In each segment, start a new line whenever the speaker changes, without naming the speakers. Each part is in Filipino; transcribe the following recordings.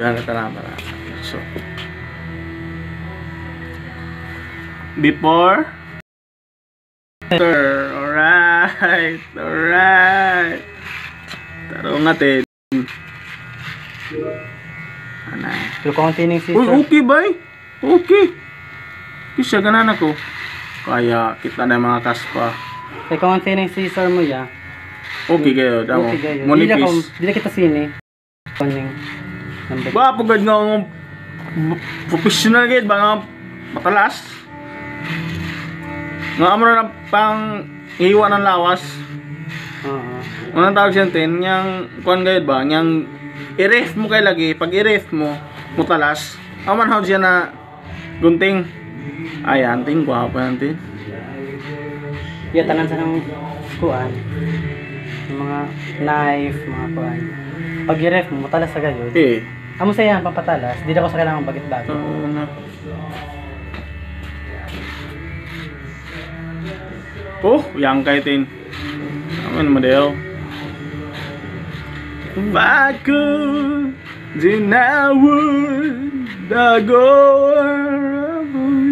Yan na. So, before after. Alright. Tarong natin. Ano?
Pero kaunti ng scissor.
Uy, okay ba? Okay. Kisya ganan ako. Kaya kita na yung mga kaspa.
Kaya kaunti ng scissor mo ya.
Okay kayo. Damo.
Okay kayo.
Monipis.
Dili kita sini. Kuning.
Ba, pagod nga akong professional gid ba nga matalas. Nga amo na pang iwa ng lawas. Unang tawag siya tin, yang kuan gayud ba, yang i-ref mo kay lagi, pag i-ref mo, mutalas. Aman how siya na gunting. Ay, anting ko pa anting.
Ya tanan sa nang kuan. Yung mga knife, mga kuan. Pag i-ref mo, mutalas sa gayud.
Eh.
Amo sa yan pampatalas, di na ko sa kailangan bagit-bagit.
Oh, yang kay tin. Aman model. Baku dinawun dagor.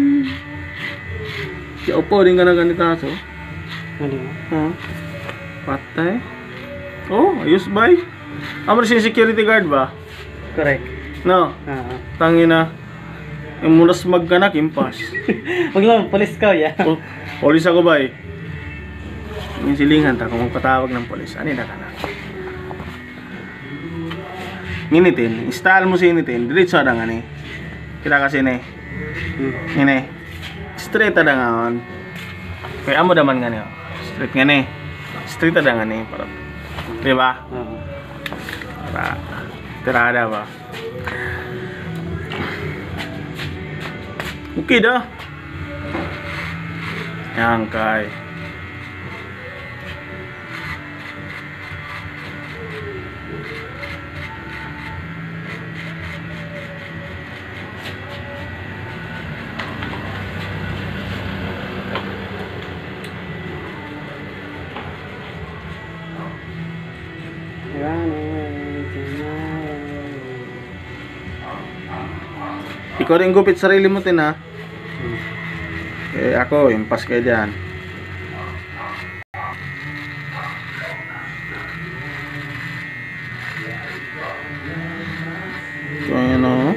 Ya opo din ka na ganito aso.
Ano mo?
Patay. Oh, ayos ba? Amo si security guard ba?
Correct.
No. Tangina. Yung mulas magkanak impas.
Wag lang, polis ka ya.
Oh, polis ako ba? Yung silingan ta kung magpatawag ng polis. Ani na kana. Nginitin, install mo si initin, diretso ada nga ni. Kita kasi ni. Ini. Straight ada nga on. Kaya amo daman nga ni. Straight nga ni. Straight ada nga ni para. Di ba? Para tirada ba? Okay dah. Yang kay. Ikaw rin gupit sarili mo tin ha. Eh ako, impas kayo dyan. So yun o.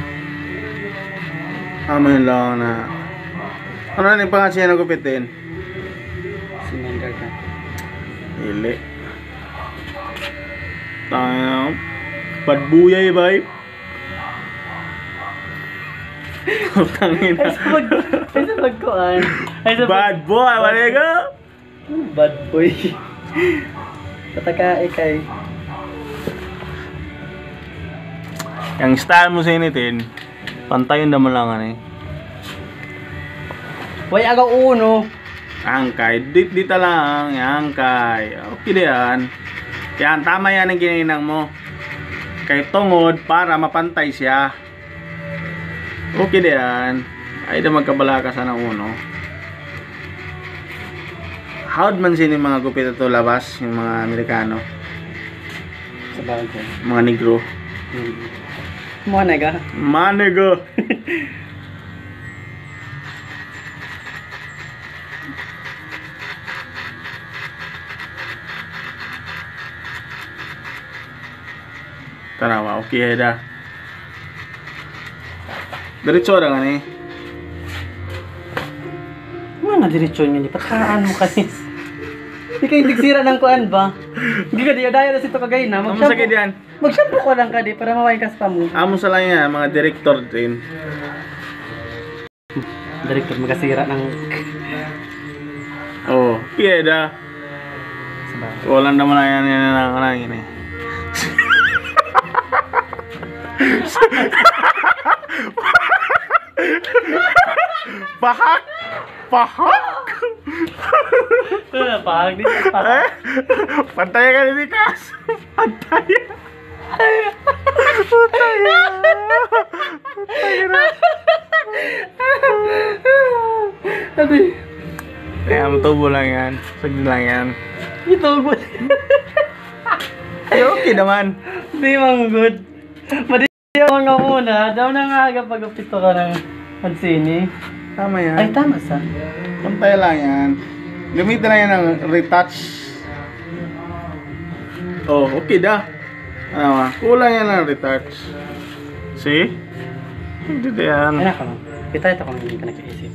Amin lang na. Ano na yung pangasya na gupitin?
Simander ka.
Ili. Tayo. Padbuyay bay. Tangin na.
Ay sa pagkuan.
Bad boy, wala ka?
Bad boy. Pataka ikay.
Yung style mo sa initin, pantayin naman lang ano eh.
Way agaw uno.
Angkay, dita lang, angkay. Okay yan. Yan, tama yan ang gininang mo. Kay tungod para mapantay siya. Okay yan. Ay na magkabalaka sa ng uno. How'd man sini mga gupit ito labas, yung mga Amerikano.
Sa bagay.
Mga negro.
Mga nega.
Mga negro. Tarawa, okay dah. Diretso na nga ni.
Ano na diretso nyo ni? Patakaan mo kasi. Hindi kayo nagsira ng kuan ba? Hindi ka diyo-dayo na sito kagay na.
Amo sa kidyan.
Mag-shampoo ko lang ka di para mawain ka sa mo.
Amo sa lang yan, mga director din.
Director magkasira ng...
Oh, iya dah. Walang naman na yan ang ini. Pahak.
Pahak di. Pahak.
Pantay ka ni Kas. Pantay. Pantay na.
Adi.
Kaya tubo lang yan. Sagli lang yan.
Ito good.
Ay, okay naman.
Di mang good. Yung nga muna, daw na nga aga pag-upito ka ng pansini.
Tama yan.
Ay, tama sa.
Pantay lang yan. Gamitin na yan ng retouch. Oh, okay dah. Ano kulang yan ng retouch. See? Hindi na yan.
Ay, naka mo. Kita ito kung hindi ka nag-iisip.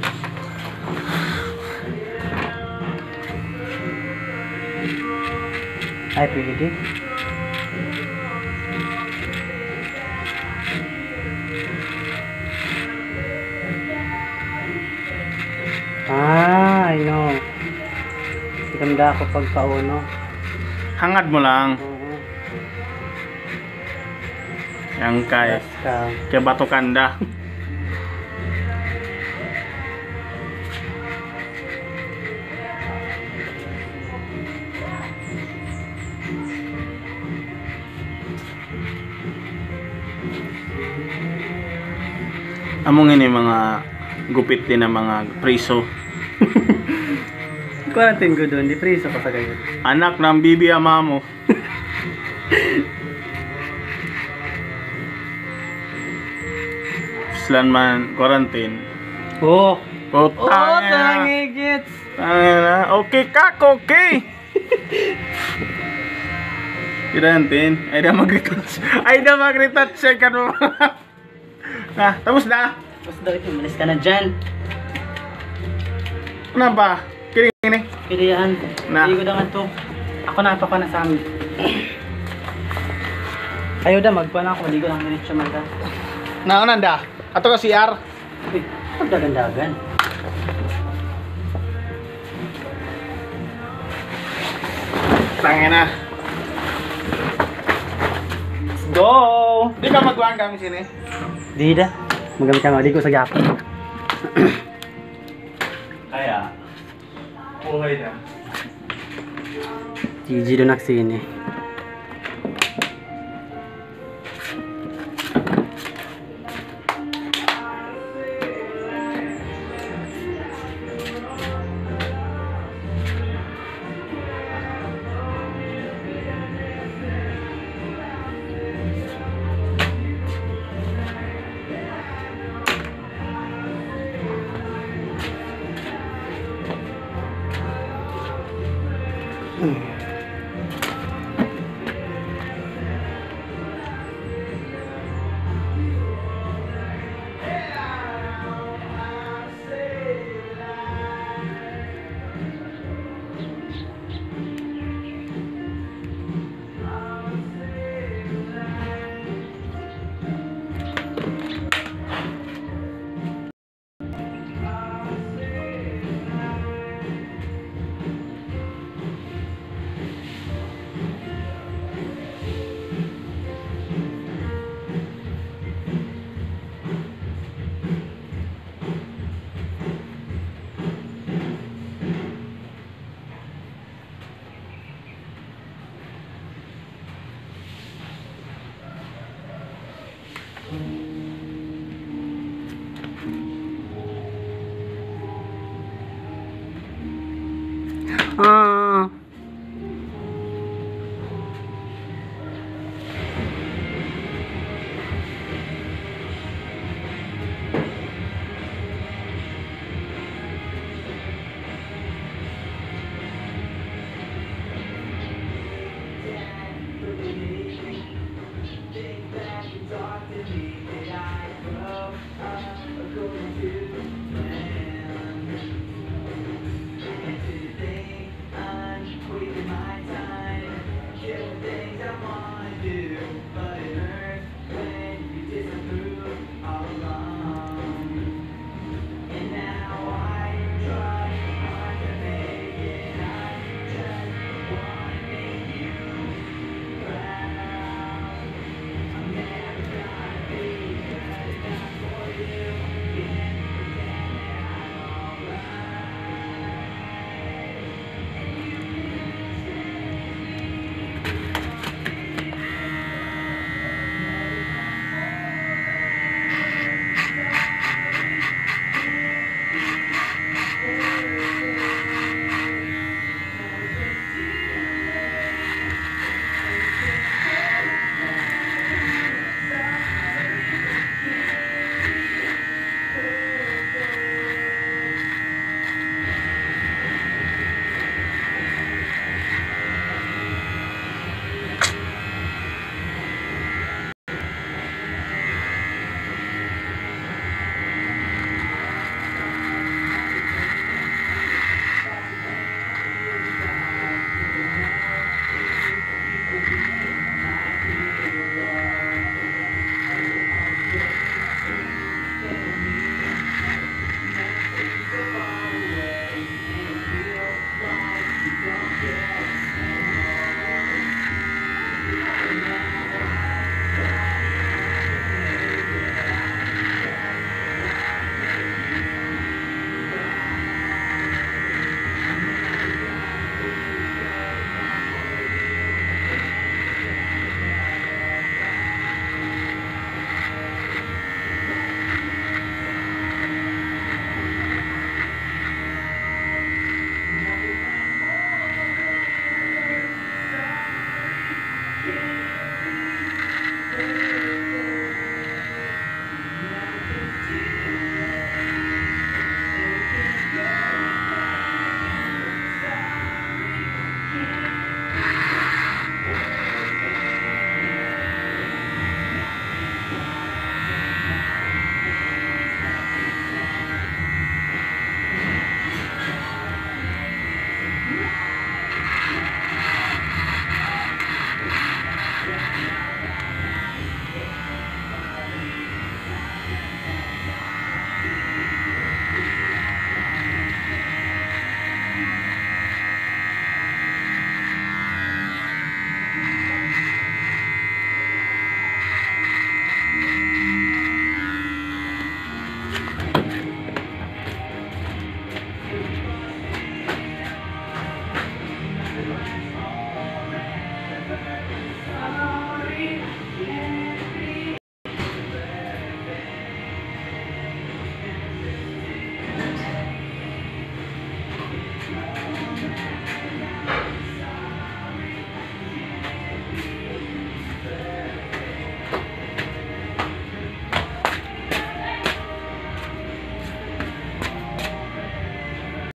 Ay, pwede. I know. Ganda ako pag pauno.
Hangad mo lang.
Oo.
Yang kay
Yes, ka.
kay Bato Kanda. Among ini mga gupit din ng mga priso.
Quarantine ko doon, di preso pa sa ganyan.
Anak ng bibi ama mo. Slan man quarantine.
Oh!
Putang ina.
tangigits!
Tangina. Okay kak, okay. Quarantine. Ay da mag-retouch. Ay da mag-retouch siya ka mo. Ah, tapos na.
Tapos daw ito, malis ka na dyan.
Ano ba? Kiring ini.
Pilihan.
Na.
Hindi ko na nga to. Ako na pa na sa amin. Ayaw da, magpa na ako. Hindi ko lang minit siya magda.
Naunan da. Ato ka CR.
Uy, pagdagandagan.
Tangina.
Let's go!
Di ka magkuhan kami sini.
Di da. Magamit ka nga. Di ko sa gapon.
Kaya. Okay na.
GG doon naksini.